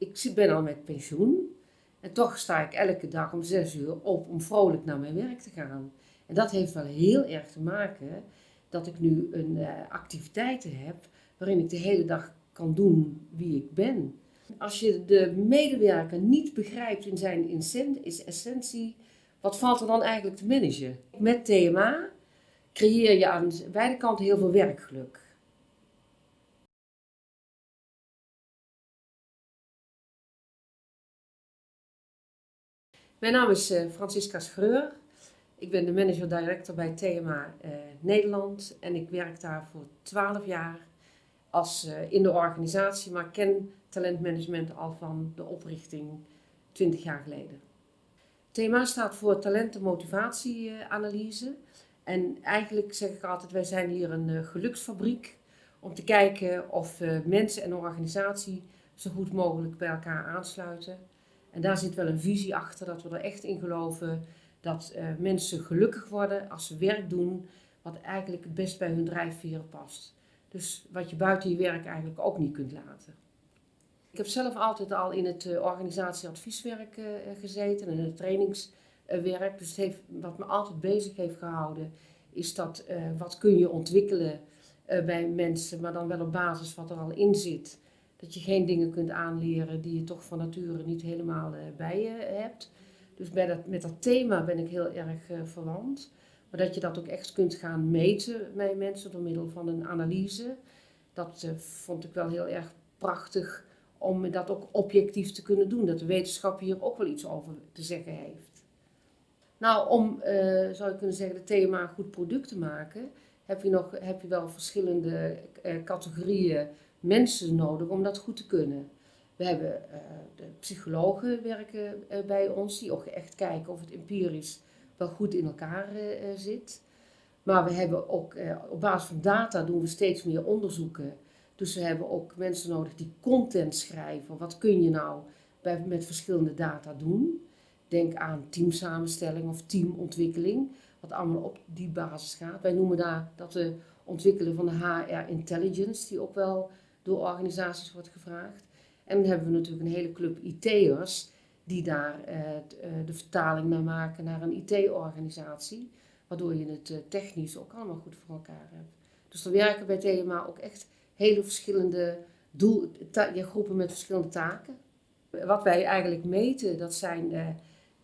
ben al met pensioen en toch sta ik elke dag om 6 uur op om vrolijk naar mijn werk te gaan. En dat heeft wel heel erg te maken dat ik nu een activiteiten heb waarin ik de hele dag kan doen wie ik ben. Als je de medewerker niet begrijpt in zijn essentie, wat valt er dan eigenlijk te managen? Met TMA creëer je aan beide kanten heel veel werkgeluk. Mijn naam is Francisca Schreur. Ik ben de manager-director bij TMA Nederland en ik werk daar voor 12 jaar in de organisatie, maar ken talentmanagement al van de oprichting 20 jaar geleden. TMA staat voor talent- en motivatieanalyse. En eigenlijk zeg ik altijd, wij zijn hier een geluksfabriek om te kijken of mensen en organisatie zo goed mogelijk bij elkaar aansluiten. En daar zit wel een visie achter dat we er echt in geloven dat mensen gelukkig worden als ze werk doen wat eigenlijk het best bij hun drijfveren past. Dus wat je buiten je werk eigenlijk ook niet kunt laten. Ik heb zelf altijd al in het organisatieadvieswerk gezeten en in het trainingswerk. Dus wat me altijd bezig heeft gehouden is dat wat kun je ontwikkelen bij mensen, maar dan wel op basis wat er al in zit. Dat je geen dingen kunt aanleren die je toch van nature niet helemaal bij je hebt. Dus met dat thema ben ik heel erg verwant. Maar dat je dat ook echt kunt gaan meten bij mensen door middel van een analyse. Dat vond ik wel heel erg prachtig om dat ook objectief te kunnen doen. Dat de wetenschap hier ook wel iets over te zeggen heeft. Nou, om, zou je kunnen zeggen, de thema een goed product te maken, heb je wel verschillende categorieën mensen nodig om dat goed te kunnen. We hebben de psychologen werken bij ons, die ook echt kijken of het empirisch wel goed in elkaar zit. Maar we hebben ook op basis van data doen we steeds meer onderzoeken. Dus we hebben ook mensen nodig die content schrijven. Wat kun je nou met verschillende data doen? Denk aan teamsamenstelling of teamontwikkeling, wat allemaal op die basis gaat. Wij noemen dat de ontwikkelen van de HR intelligence, die ook wel door organisaties wordt gevraagd. En dan hebben we natuurlijk een hele club IT'ers die daar de vertaling naar maken naar een IT-organisatie. Waardoor je het technisch ook allemaal goed voor elkaar hebt. Dus er werken bij TMA ook echt hele verschillende groepen met verschillende taken. Wat wij eigenlijk meten, dat zijn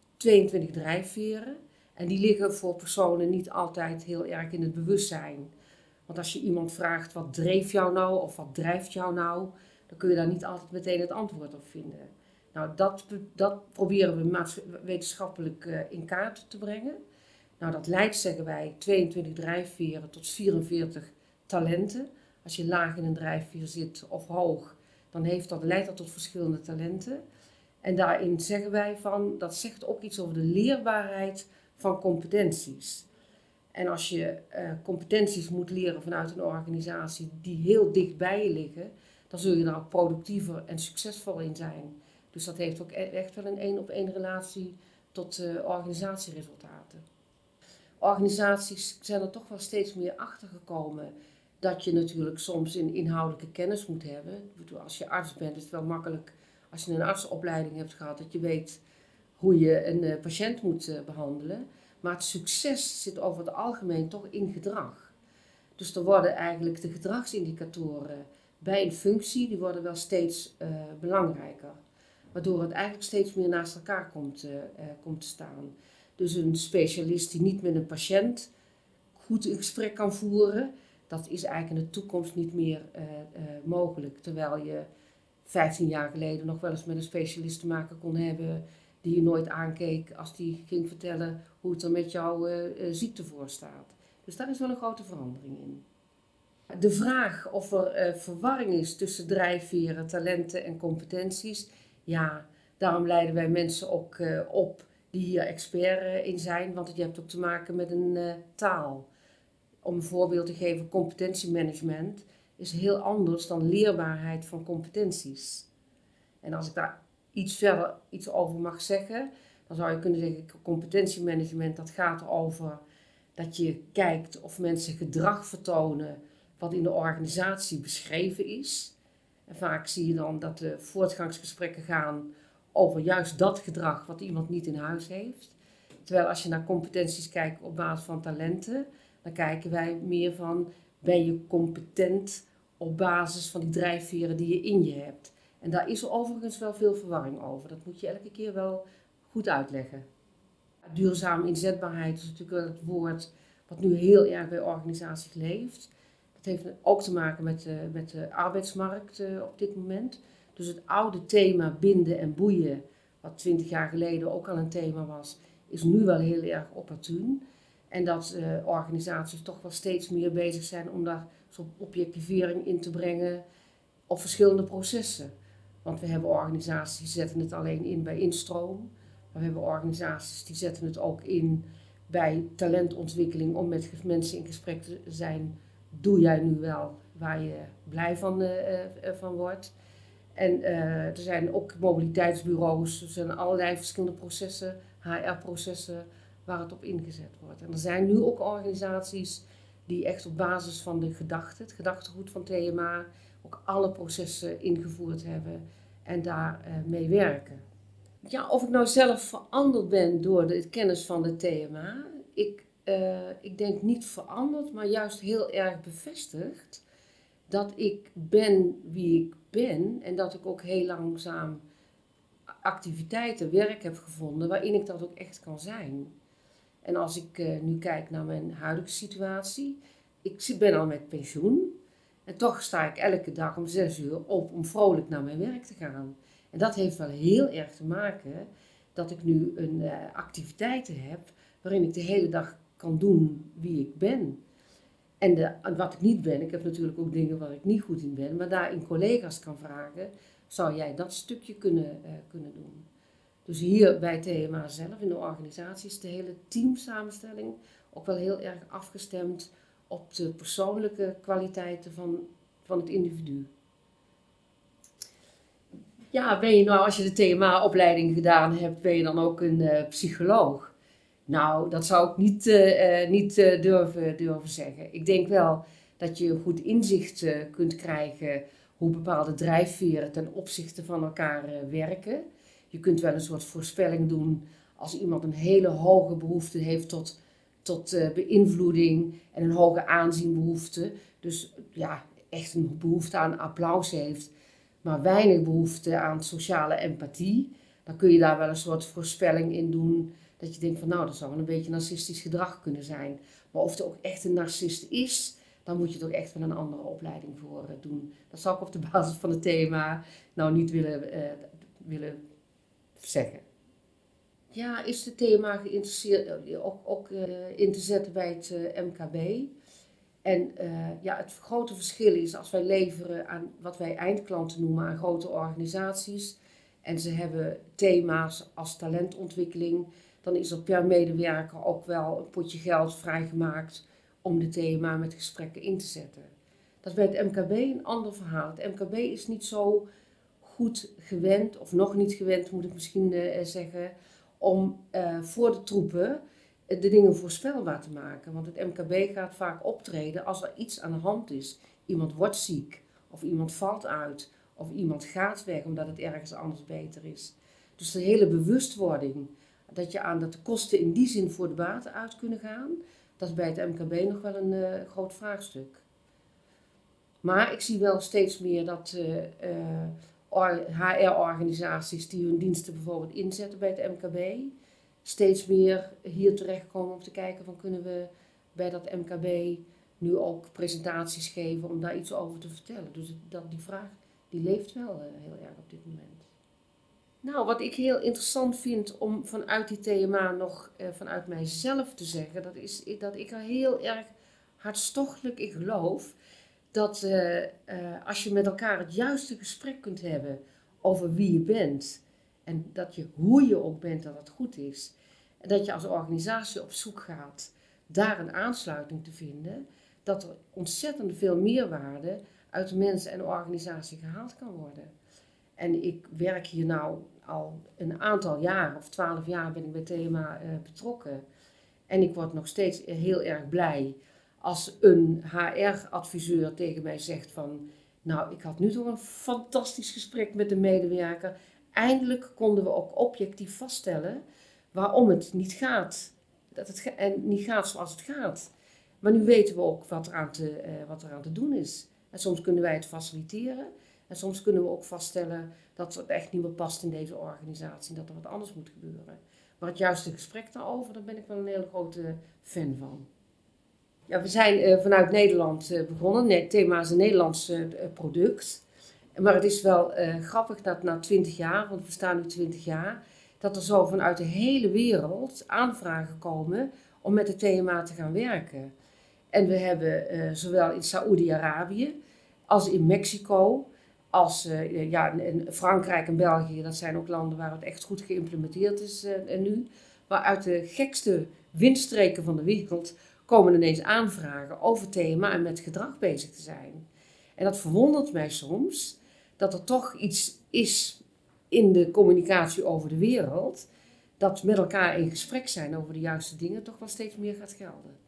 22 drijfveren. En die liggen voor personen niet altijd heel erg in het bewustzijn. Want als je iemand vraagt wat dreef jou nou of wat drijft jou nou, dan kun je daar niet altijd meteen het antwoord op vinden. Nou, dat proberen we wetenschappelijk in kaart te brengen. Nou, dat leidt, zeggen wij, 22 drijfveren tot 44 talenten. Als je laag in een drijfveer zit of hoog, dan leidt dat tot verschillende talenten. En daarin zeggen wij van, dat zegt ook iets over de leerbaarheid van competenties. En als je competenties moet leren vanuit een organisatie die heel dicht bij je liggen, dan zul je daar ook productiever en succesvol in zijn. Dus dat heeft ook echt wel een 1-op-1 relatie tot organisatieresultaten. Organisaties zijn er toch wel steeds meer achter gekomen dat je natuurlijk soms een inhoudelijke kennis moet hebben. Als je arts bent is het wel makkelijk als je een artsopleiding hebt gehad dat je weet hoe je een patiënt moet behandelen. Maar het succes zit over het algemeen toch in gedrag. Dus er worden eigenlijk de gedragsindicatoren bij een functie, die worden wel steeds belangrijker. Waardoor het eigenlijk steeds meer naast elkaar komt te staan. Dus een specialist die niet met een patiënt goed een gesprek kan voeren, dat is eigenlijk in de toekomst niet meer mogelijk. Terwijl je 15 jaar geleden nog wel eens met een specialist te maken kon hebben die je nooit aankeek als die ging vertellen hoe het er met jouw ziekte voor staat. Dus daar is wel een grote verandering in. De vraag of er verwarring is tussen drijfveren, talenten en competenties, ja, daarom leiden wij mensen ook op die hier expert in zijn, want je hebt ook te maken met een taal. Om een voorbeeld te geven, competentiemanagement is heel anders dan leerbaarheid van competenties. En als ik daar verder iets over mag zeggen, dan zou je kunnen zeggen, competentiemanagement, dat gaat erover dat je kijkt of mensen gedrag vertonen wat in de organisatie beschreven is. En vaak zie je dan dat de voortgangsgesprekken gaan over juist dat gedrag wat iemand niet in huis heeft. Terwijl als je naar competenties kijkt op basis van talenten, dan kijken wij meer van, ben je competent op basis van die drijfveren die je in je hebt. En daar is overigens wel veel verwarring over. Dat moet je elke keer wel goed uitleggen. Duurzame inzetbaarheid is natuurlijk wel het woord wat nu heel erg bij organisaties leeft. Dat heeft ook te maken met de arbeidsmarkt op dit moment. Dus het oude thema binden en boeien, wat 20 jaar geleden ook al een thema was, is nu wel heel erg opportun. En dat organisaties toch wel steeds meer bezig zijn om daar zo'n objectivering in te brengen op verschillende processen. Want we hebben organisaties die zetten het alleen in bij instroom. Maar we hebben organisaties die zetten het ook in bij talentontwikkeling om met mensen in gesprek te zijn. Doe jij nu wel waar je blij van wordt? En er zijn ook mobiliteitsbureaus, er zijn allerlei verschillende processen, HR-processen, waar het op ingezet wordt. En er zijn nu ook organisaties die echt op basis van het gedachtegoed van TMA, ook alle processen ingevoerd hebben en daar mee werken. Ja, of ik nou zelf veranderd ben door de kennis van de TMA, ik denk niet veranderd, maar juist heel erg bevestigd dat ik ben wie ik ben en dat ik ook heel langzaam activiteiten, werk heb gevonden waarin ik dat ook echt kan zijn. En als ik nu kijk naar mijn huidige situatie, ik ben al met pensioen en toch sta ik elke dag om 6 uur op om vrolijk naar mijn werk te gaan. En dat heeft wel heel erg te maken dat ik nu een activiteiten heb waarin ik de hele dag kan doen wie ik ben. En wat ik niet ben, ik heb natuurlijk ook dingen waar ik niet goed in ben, maar daarin collega's kan vragen, zou jij dat stukje kunnen doen? Dus hier bij TMA zelf, in de organisatie, is de hele teamsamenstelling ook wel heel erg afgestemd op de persoonlijke kwaliteiten van het individu. Ja, ben je nou, als je de TMA-opleiding gedaan hebt, ben je dan ook een psycholoog? Nou, dat zou ik niet durven zeggen. Ik denk wel dat je goed inzicht kunt krijgen hoe bepaalde drijfveren ten opzichte van elkaar werken. Je kunt wel een soort voorspelling doen als iemand een hele hoge behoefte heeft tot beïnvloeding en een hoge aanzienbehoefte. Dus ja, echt een behoefte aan applaus heeft, maar weinig behoefte aan sociale empathie. Dan kun je daar wel een soort voorspelling in doen. Dat je denkt van nou, dat zou wel een beetje narcistisch gedrag kunnen zijn. Maar of het ook echt een narcist is, dan moet je toch echt wel een andere opleiding voor doen. Dat zou ik op de basis van het thema nou niet willen zeggen. Ja, is het thema geïnteresseerd ook in te zetten bij het MKB? En ja, het grote verschil is als wij leveren aan wat wij eindklanten noemen aan grote organisaties. En ze hebben thema's als talentontwikkeling. Dan is er per medewerker ook wel een potje geld vrijgemaakt om de thema met gesprekken in te zetten. Dat is bij het MKB een ander verhaal. Het MKB is niet zo goed gewend, of nog niet gewend moet ik misschien zeggen, om voor de troepen de dingen voorspelbaar te maken. Want het MKB gaat vaak optreden als er iets aan de hand is. Iemand wordt ziek, of iemand valt uit, of iemand gaat weg omdat het ergens anders beter is. Dus de hele bewustwording dat de kosten in die zin voor de baten uit kunnen gaan, dat is bij het MKB nog wel een groot vraagstuk. Maar ik zie wel steeds meer dat HR-organisaties die hun diensten bijvoorbeeld inzetten bij het MKB, steeds meer hier terechtkomen om te kijken van kunnen we bij dat MKB nu ook presentaties geven om daar iets over te vertellen. Dus die vraag die leeft wel heel erg op dit moment. Nou, wat ik heel interessant vind om vanuit die thema nog vanuit mijzelf te zeggen, dat is dat ik er heel erg hartstochtelijk in geloof dat als je met elkaar het juiste gesprek kunt hebben over wie je bent en dat je hoe je ook bent, dat het goed is. En dat je als organisatie op zoek gaat daar een aansluiting te vinden, dat er ontzettend veel meerwaarde uit de mensen en de organisatie gehaald kan worden. En ik werk hier nou al een aantal jaar, of 12 jaar ben ik bij TMA betrokken. En ik word nog steeds heel erg blij als een HR-adviseur tegen mij zegt van Nou, ik had nu toch een fantastisch gesprek met de medewerker. Eindelijk konden we ook objectief vaststellen waarom het niet gaat. En niet gaat zoals het gaat. Maar nu weten we ook wat er aan te doen is. En soms kunnen wij het faciliteren. En soms kunnen we ook vaststellen dat het echt niet meer past in deze organisatie. Dat er wat anders moet gebeuren. Maar het juiste gesprek daarover, daar ben ik wel een hele grote fan van. Ja, we zijn vanuit Nederland begonnen. Thema is een Nederlands product. Maar het is wel grappig dat na 20 jaar, want we staan nu 20 jaar, dat er zo vanuit de hele wereld aanvragen komen om met het TMA te gaan werken. En we hebben zowel in Saoedi-Arabië als in Mexico, als in Frankrijk en België, dat zijn ook landen waar het echt goed geïmplementeerd is nu. Maar uit de gekste windstreken van de wereld komen ineens aanvragen over TMA en met gedrag bezig te zijn. En dat verwondert mij soms, dat er toch iets is in de communicatie over de wereld, dat met elkaar in gesprek zijn over de juiste dingen toch wel steeds meer gaat gelden.